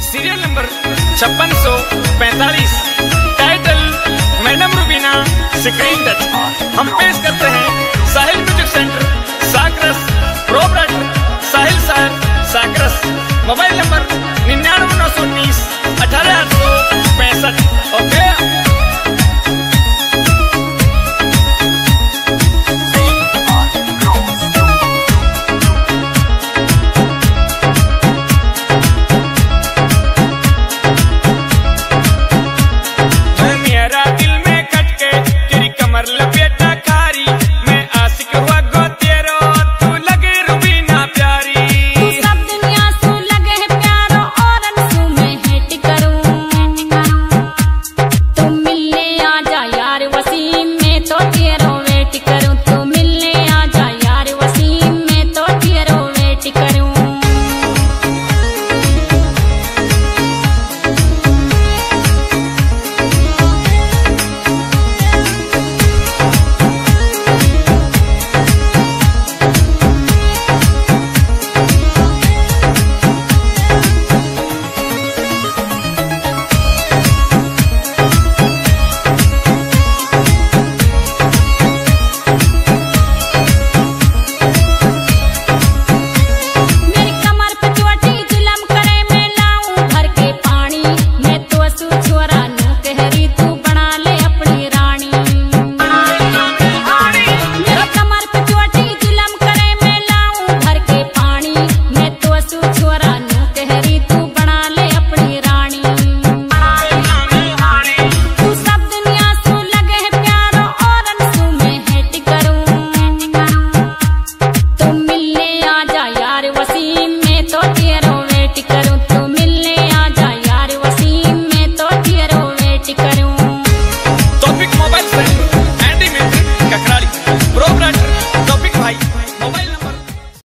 Serial number 5645। Title madam Rubina screen touch. हम पेश करते हैं Sahil music centre Sakras, proprietor Sahil sir Sakras. Mobile number 99 919 18 865। Okay.